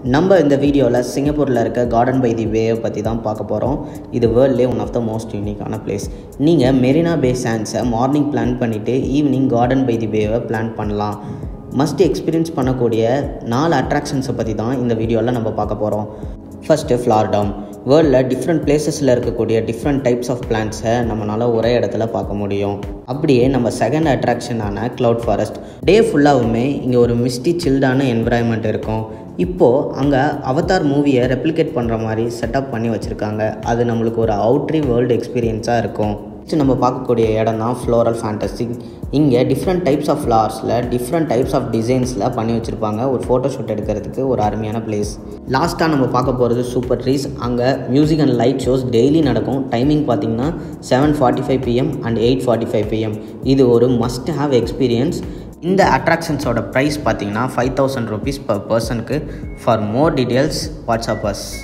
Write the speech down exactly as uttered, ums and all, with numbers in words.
நம்ம இந்த வீடியோவில் சிங்கப்பூரில் இருக்க கார்டன் பை தி வேவை பற்றி தான் பார்க்க போகிறோம். இது வேர்ல்ட்லேயே ஒன் ஆஃப் த மோஸ்ட் யூனிக்கான பிளேஸ். நீங்கள் மெரினா பே சாண்ட்ஸை மார்னிங் பிளான் பண்ணிவிட்டு ஈவினிங் கார்டன் பை தி வேவை பிளான் பண்ணலாம். மஸ்ட் எக்ஸ்பீரியன்ஸ் பண்ணக்கூடிய நாலு அட்ராக்ஷன்ஸை பற்றி தான் இந்த வீடியோவில் நம்ம பார்க்க போகிறோம். First flower dome. வேர்ல்டில் டிஃப்ரெண்ட் பிளேஸஸில் இருக்கக்கூடிய டிஃப்ரெண்ட் டைப்ஸ் ஆஃப் பிளான்ட்ஸை நம்மளால் ஒரே இடத்துல பார்க்க முடியும். அப்படியே நம்ம செகண்ட் அட்ராக்ஷனான க்ளவுட் ஃபாரஸ்ட். டே ஃபுல்லாகவுமே இங்கே ஒரு மிஸ்டி சில்டான என்விரான்மெண்ட் இருக்கும். இப்போது அங்கே அவதார் மூவியை ரெப்ளிகேட் பண்ணுற மாதிரி செட்டப் பண்ணி வச்சுருக்காங்க. அது நம்மளுக்கு ஒரு அவுட்ரி வேர்ல்டு எக்ஸ்பீரியன்ஸாக இருக்கும். நம்ம பார்க்கக்கூடிய இடம் தான் ஃப்ளோரல் ஃபேண்டசி. இங்கே டிஃப்ரெண்ட் டைப்ஸ் ஆஃப் ஃப்ளவர்ஸில் டிஃப்ரெண்ட் டைப்ஸ் ஆஃப் டிசைன்ஸில் பண்ணி வச்சுருப்பாங்க. ஒரு ஃபோட்டோ ஷூட் எடுக்கிறதுக்கு ஒரு அருமையான பிளேஸ். லாஸ்ட்டாக நம்ம பார்க்க போகிறது சூப்பர் ட்ரீஸ். அங்கே music and light shows daily நடக்கும். டைமிங் பார்த்திங்கன்னா seven forty five PM and eight forty five PM. இது ஒரு மஸ்ட் ஹாவ் எக்ஸ்பீரியன்ஸ். இந்த அட்ராக்ஷன்ஸோட ப்ரைஸ் பார்த்திங்கன்னா ஃபைவ் தௌசண்ட் ருபீஸ் பர் பர்சனுக்கு. For more details WhatsApp as.